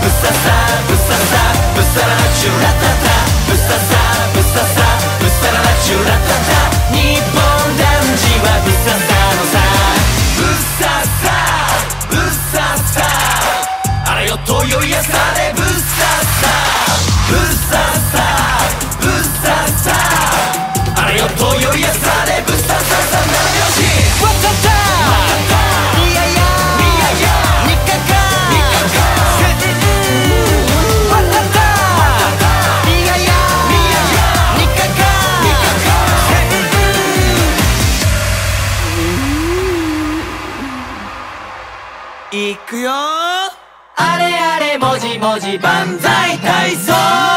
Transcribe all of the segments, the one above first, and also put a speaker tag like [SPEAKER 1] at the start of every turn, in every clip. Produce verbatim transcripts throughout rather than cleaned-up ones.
[SPEAKER 1] ブッササブッササブッサララチュラタタブッササブッササブッサララチュラタタ日本男児はブッササのさブッササブッササあらよとよいやされブッササブッササブッササあらよとよいやされブッサササなよしワッタタいやいやニカカニカカワッタタいやいやニカカニカカいくよあれあれもじもじ万歳体操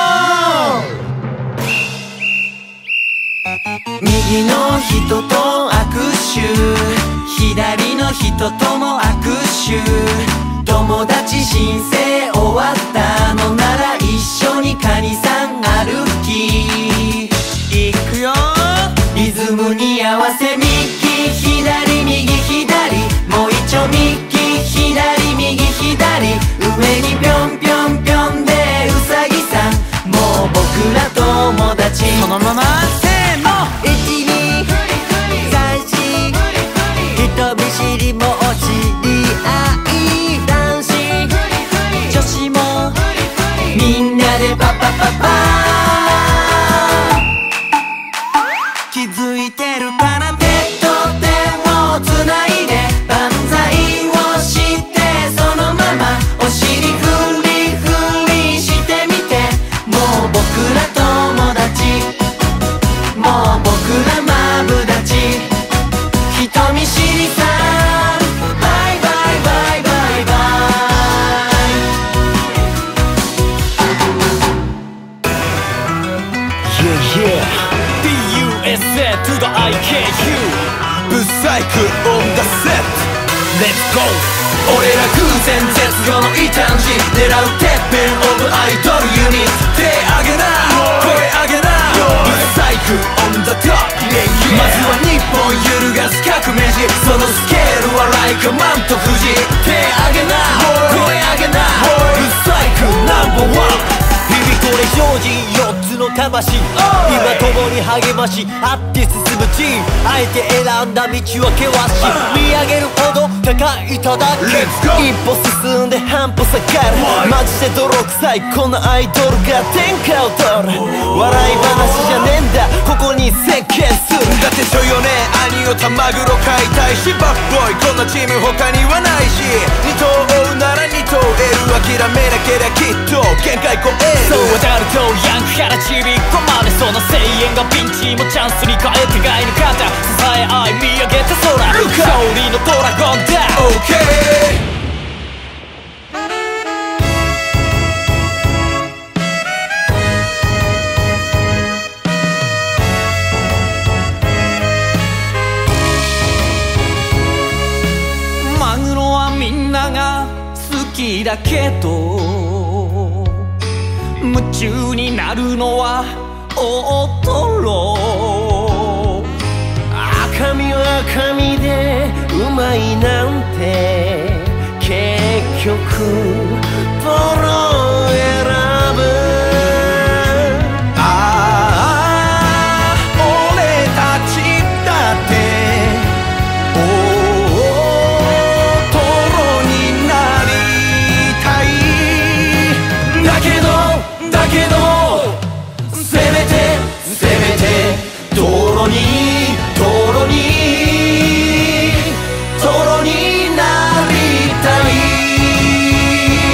[SPEAKER 1] 右の人と握手左の人とも握手友達申請終わったのなら一緒にカニさん歩きいくよリズムに合わせ右左右左もう一丁右左右左上にぴょんぴょんぴょんでうさぎさんもう僕ら友達そのまませーのいちにさんし人見知りも知り合い男子女子もみんなでパパパパ気づいてるかな手と手をつないで万歳をしてそのままお尻フリフリしてみてもう僕ら友達もう僕らマブダチ人見知りさんバイバイバイバイバイ
[SPEAKER 2] Yeah yeahディーユーエスエー to the アイケーユー ブサイク on the set Let's go
[SPEAKER 1] 俺ら空前絶後の異端児狙うてっぺんオブアイドルユニット手上げな声上げなブサイク on the top まずは日本揺るがす革命児そのスケールはライクマント富士手上げな声上げなブサイクナンバーワン
[SPEAKER 2] 日々これ常時よっつの魂今共に励まし合って進むチームあえて選んだ道は険しい見上げるほど高いただけ一歩進んで半歩下がるマジで泥臭いこのアイドルが天下を取る笑い話じゃねえんだここに席巻する
[SPEAKER 3] だってそうよね兄を玉黒買いたいしバッボーイこんなチーム他にはないし二頭追うなら二頭得る諦めなけりゃきっと限界超える
[SPEAKER 2] そう当たるとヤングからちびっこまでその声援がピンチもチャンスに変え互いの肩支え合い見上げて空勝利のドラゴンだ
[SPEAKER 3] OK
[SPEAKER 1] マグロはみんなが好きだけど夢中になるのは大トロ
[SPEAKER 2] 赤身は赤身でうまいなんて結局トロを選ぶ
[SPEAKER 3] ああ俺たちだっておおトロになりたいだけどだけどせめてせめてトロにトロにトロになりたい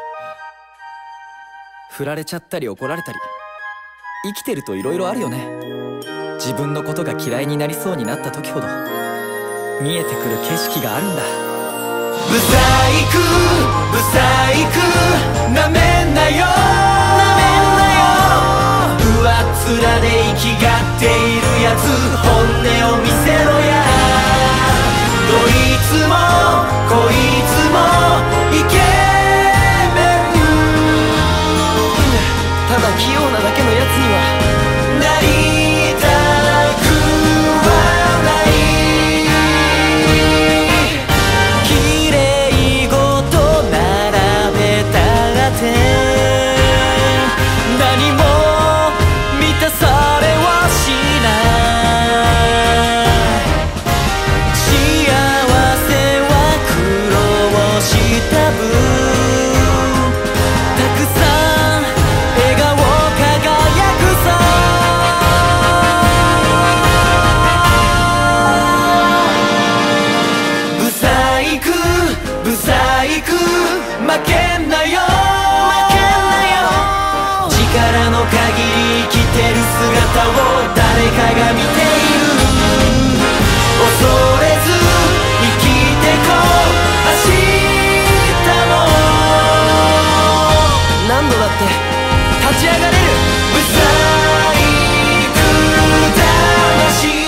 [SPEAKER 1] 振られちゃったり怒られたり、生きてると色々あるよね。自分のことが嫌いになりそうになった時ほど見えてくる景色があるんだ。
[SPEAKER 3] ブサイクブサイクなめんなよ、なめんなよ、上っ面で生きがっているやつ、本音を見せろや。どいつもこいつもイケメン、ただ器用なだけのやつにはなり
[SPEAKER 1] 限り生きてる姿を誰かが見ている。恐れず生きてこう明日も。何度だって立ち上がれるブサイク魂。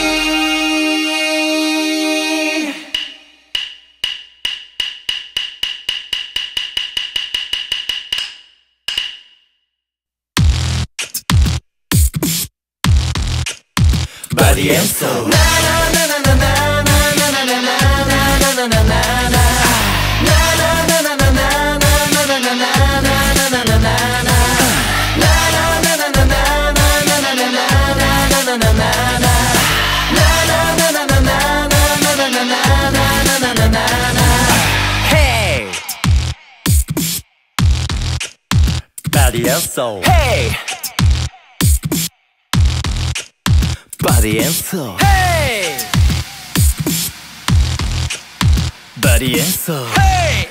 [SPEAKER 1] バディ演奏バディ演奏 Hey! バディ演奏 Hey! バディ演奏 Hey!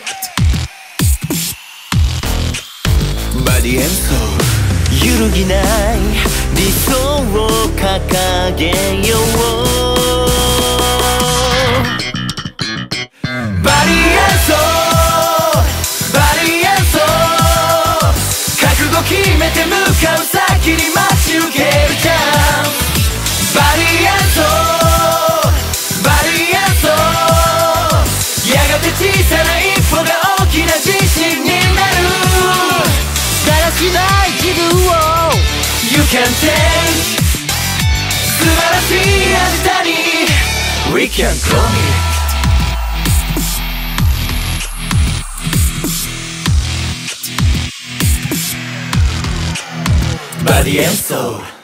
[SPEAKER 1] バディ演奏揺るぎない理想を掲げよう。バディ演奏バディ演奏覚悟決めて向かう先に待ち受けるチャンス。バディ演奏バディ演奏やがて小さな一歩が大きな自信になる。だらしない自分を You can take 素晴らしい明日に We can call meバディ演奏